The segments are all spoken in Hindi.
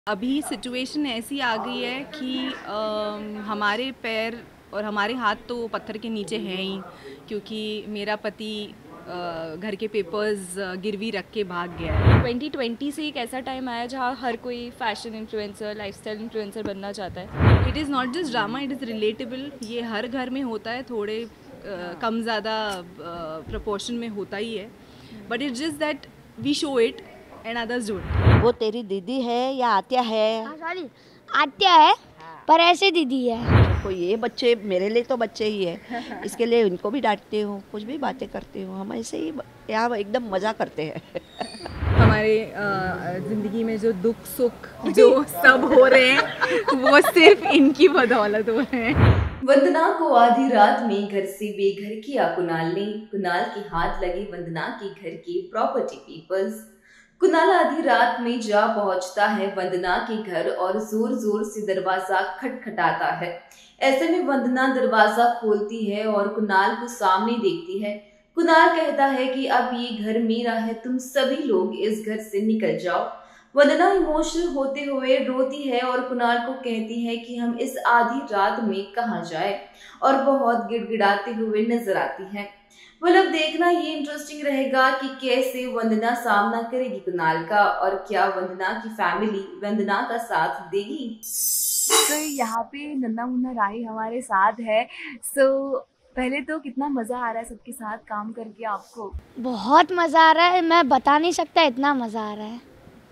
अभी सिचुएशन ऐसी आ गई है कि हमारे पैर और हमारे हाथ तो पत्थर के नीचे हैं ही, क्योंकि मेरा पति घर के पेपर्स गिरवी रख के भाग गया है। 2020 से एक ऐसा टाइम आया जहाँ हर कोई फैशन इन्फ्लुएंसर, लाइफस्टाइल इन्फ्लुएंसर बनना चाहता है। It is not just drama, it is relatable. ये हर घर में होता है, थोड़े कम ज़्यादा प्रपोर्शन में होता ही है, but it's just that we show it and others don't. वो तेरी दीदी है या आत्या है? सॉरी, आत्या है पर ऐसे दीदी है। कोई ये बच्चे मेरे लिए तो बच्चे ही है, इसके लिए इनको भी डांटती हूँ, कुछ भी बातें करती हूँ। हम ऐसे ही यहाँ एकदम मज़ा करते हैं। हमारे ज़िंदगी में जो दुख सुख जो सब हो रहे हैं वो सिर्फ इनकी बदौलत हो रहे हैं। वंदना को आधी रात में घर से बेघर किया कुणाल ने। कुणाल के हाथ लगे वंदना के घर के प्रॉपर्टी पेपर्स। कुणाल आधी रात में जा पहुंचता है वंदना के घर और जोर जोर से दरवाजा खटखटाता है। ऐसे में वंदना दरवाजा खोलती है और कुणाल को सामने देखती है। कुणाल कहता है कि अब ये घर मेरा है, तुम सभी लोग इस घर से निकल जाओ। वंदना इमोशनल होते हुए रोती है और कुणाल को कहती है कि हम इस आधी रात में कहाँ जाए, और बहुत गिड़गिड़ाते हुए नजर आती है। मतलब देखना ये इंटरेस्टिंग रहेगा कि कैसे वंदना सामना करेगी कुणाल का, और क्या वंदना की फैमिली वंदना का साथ देगी। तो यहाँ पे नन्ना मुन्ना राही हमारे साथ है। पहले तो कितना मज़ा आ रहा है सबके साथ काम करके आपको? बहुत मज़ा आ रहा है, मैं बता नहीं सकता, इतना मज़ा आ रहा है।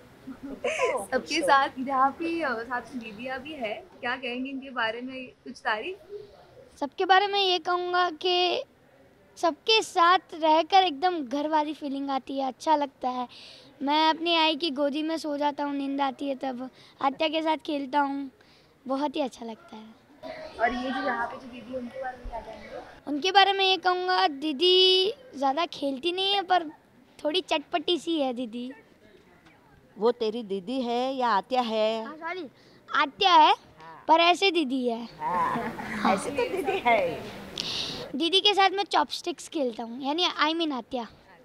सबके साथ यहाँ पे साथ में दीदियाँ भी है, क्या कहेंगे इनके बारे में, कुछ तारीफ? सबके बारे में ये कहूँगा कि सबके साथ रहकर एकदम घर वाली फीलिंग आती है, अच्छा लगता है। मैं अपनी आई की गोदी में सो जाता हूँ, नींद आती है तब आत्या के साथ खेलता हूँ, बहुत ही अच्छा लगता है। और ये जो यहाँ पे जो दीदी है उनके बारे में क्या कहेंगे? उनके बारे में ये कहूँगा, दीदी ज़्यादा खेलती नहीं है पर थोड़ी चटपटी सी है दीदी। वो तेरी दीदी है या आत्या है? सॉरी, आत्या है पर ऐसे दीदी है। ऐसे तो दीदी है। दीदी के साथ मैं चॉपस्टिक्स खेलता हूँ, यानी आई मीन आत्या।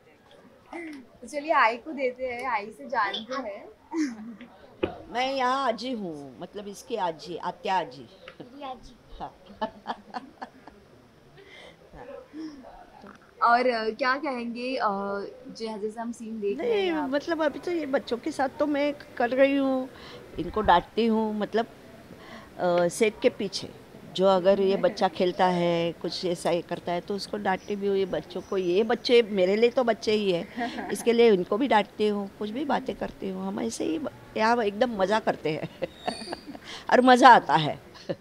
तो चलिए आई को देते हैं, आई से जानते हैं। मैं यहाँ आजी हूँ, मतलब इसकी आजी, आत्या आजी। हाँ। और क्या कहेंगे जैसे हम सीन देख रहे नहीं, हैं मतलब अभी तो ये बच्चों के साथ तो मैं कर रही हूँ, इनको डांटती हूँ, मतलब सेट के पीछे जो अगर ये बच्चा खेलता है, कुछ ऐसा ही करता है तो उसको डांटती भी हूँ। ये बच्चों को, ये बच्चे मेरे लिए तो बच्चे ही है, इसके लिए इनको भी डांटती हूँ, कुछ भी बातें करती हूँ। हम ऐसे ही यहाँ एकदम मज़ा करते हैं और मज़ा आता है।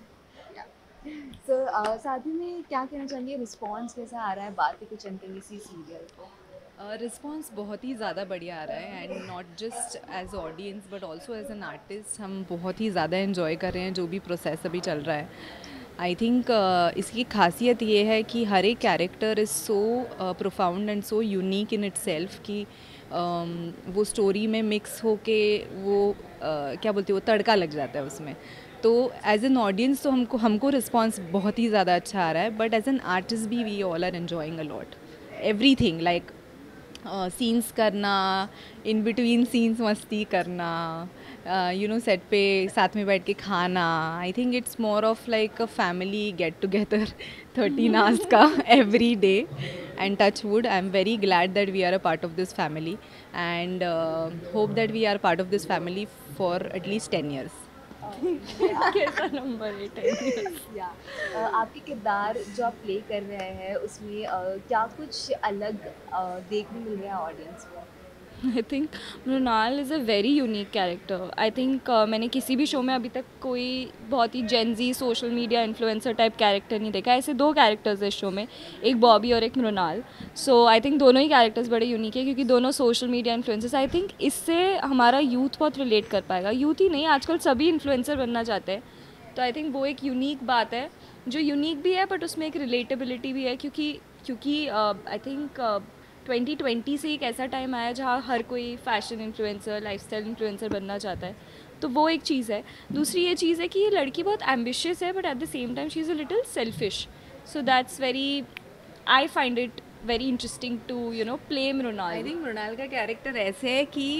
साथ ही में क्या कहना चाहेंगे, रिस्पॉन्स कैसा आ रहा है बातें कुछ अंकल इसी सीरियल को? रिस्पॉन्स बहुत ही ज़्यादा बढ़िया आ रहा है, and not just as audience but also as an artist हम बहुत ही ज़्यादा इन्जॉय कर रहे हैं जो भी प्रोसेस अभी चल रहा है। आई थिंक इसकी खासियत ये है कि हर एक character is so profound and so unique in itself कि वो स्टोरी में मिक्स होके वो क्या बोलते हैं, वो तड़का लग जाता है उसमें। तो एज एन ऑडियंस तो हमको रिस्पॉन्स बहुत ही ज़्यादा अच्छा आ रहा है, बट एज एन आर्टिस्ट भी we all are enjoying a lot everything, like scenes करना, इन बिटवीन सीन्स मस्ती करना, यू नो सेट पे साथ में बैठ के खाना। I think it's more of like a family get together 13 hours का every day, and touch wood I am very glad that we are a part of this family, and hope that we are part of this family for at least 10 years। कैसा नंबर है 10 years? आपके किरदार जो आप प्ले कर रहे हैं उसमें क्या कुछ अलग देखने मिल रहा है ऑडियंस को? I think Mrinal is a very unique character. I think मैंने किसी भी शो में अभी तक कोई बहुत ही gen z social media influencer type character नहीं देखा। ऐसे दो कैरेक्टर्स है इस शो में, एक बॉबी और एक मृणाल। सो आई थिंक दोनों ही कैरेक्टर्स बड़े यूनिक है क्योंकि दोनों social media influencers. I think इससे हमारा यूथ बहुत रिलेट कर पाएगा। यूथ ही नहीं, आजकल सभी इन्फ्लुएंसर बनना चाहते हैं, तो आई थिंक वो एक यूनिक बात है जो यूनिक भी है बट उसमें एक रिलेटेबिलिटी भी है, क्योंकि आई थिंक 2020 से एक ऐसा टाइम आया जहाँ हर कोई फैशन इन्फ्लुएंसर, लाइफस्टाइल इन्फ्लुएंसर बनना चाहता है, तो वो एक चीज़ है। दूसरी ये चीज़ है कि ये लड़की बहुत एम्बिशियस है but at the same time she is a little selfish, so that's very, I find it very interesting to play Mrinal. I think Mrinal का कैरेक्टर ऐसे है कि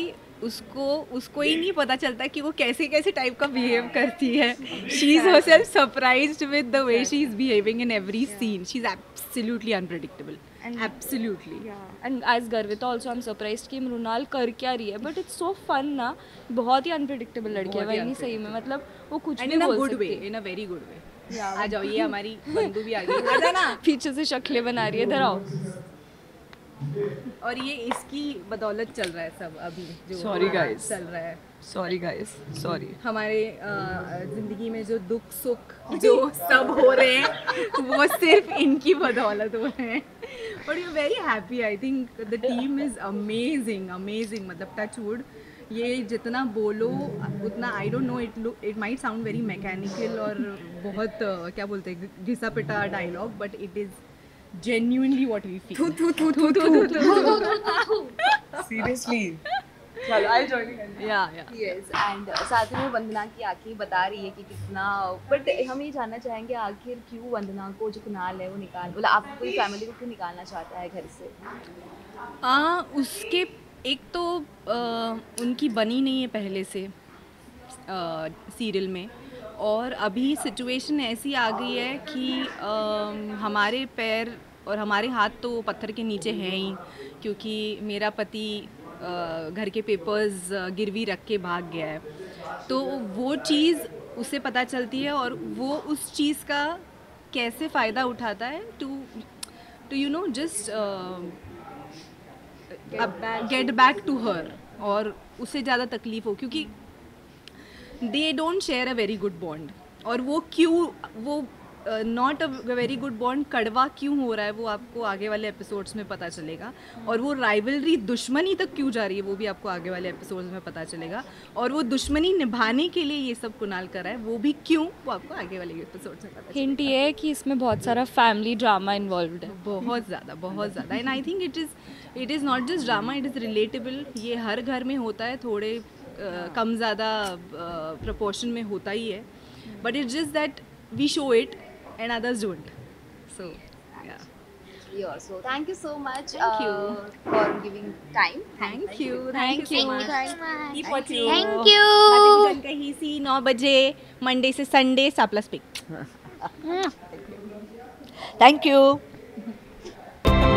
उसको ही नहीं पता चलता कि वो कैसे कैसे टाइप का बिहेव करती है. She is herself surprised with the way she is behaving in every scene. She is absolutely unpredictable. Absolutely. And as Garvita also I am surprised कि मृणाल कर क्या रही है, बट इट्स सो फन ना. बहुत ही अनप्रेडिक्टेबल लड़की है वही, सही में. मतलब वो कुछ भी बोल सकती है इन अ वेरी गुड वे. आ जाओ, ये हमारी बंधु भी आ गई. आ जाना. पीछे से शक्लें बना रही है. इधर आओ. और ये इसकी बदौलत चल रहा है सब अभी जो Sorry guys. चल रहा है. Sorry guys, sorry. हमारे जिंदगी में जो दुख सुख जो सब हो रहे हैं वो सिर्फ इनकी बदौलत हो रहे हैं. But you very happy. I think the team is amazing amazing. मतलब टच वुड, ये जितना बोलो उतना, I don't know, it might sound very mechanical और बहुत क्या बोलते हैं, घिसा पिटा dialogue, but it is genuinely what we feel. Seriously. चलो I join. Yeah. Yes. And साथ में वंदना की आंखें बता रही है कि कितना, बट हम ये जानना चाहेंगे आखिर क्यों वंदना को जो कुणाल है वो मतलब आप पूरी फैमिली को क्यों निकालना चाहता है घर से? उसके एक तो उनकी बनी नहीं है पहले से सीरियल में, और अभी सिचुएशन ऐसी आ गई है कि हमारे पैर और हमारे हाथ तो पत्थर के नीचे हैं ही, क्योंकि मेरा पति घर के पेपर्स गिरवी रख के भाग गया है. तो वो चीज़ उसे पता चलती है और वो उस चीज़ का कैसे फ़ायदा उठाता है to you know just get back to her, और उससे ज़्यादा तकलीफ़ हो, क्योंकि they don't share a very good bond. और वो क्यों, वो not a very good bond कड़वा क्यों हो रहा है वो आपको आगे वाले एपिसोड्स में पता चलेगा. और वो राइवलरी दुश्मनी तक क्यों जा रही है वो भी आपको आगे वाले एपिसोड्स में पता चलेगा. और वो दुश्मनी निभाने के लिए ये सब कुणाल कर रहा है, वो भी क्यों, वो आपको आगे वाले एपिसोड्स में पता चलेगा. हिंट ये है कि इसमें बहुत सारा फैमिली ड्रामा इन्वॉल्व्ड है. बहुत ज़्यादा. And I think it is not just drama, it is relatable. ये हर घर में होता है, थोड़े कम ज़्यादा प्रपोर्शन में होता ही है, but it's just that we show it and others don't. So yeah. So thank you so much. Thank you for giving time. Thank you so much. Keep watching. Thank you. बातें कहीं सी 9 बजे मंडे से संडे साप्लस पे. Thank you.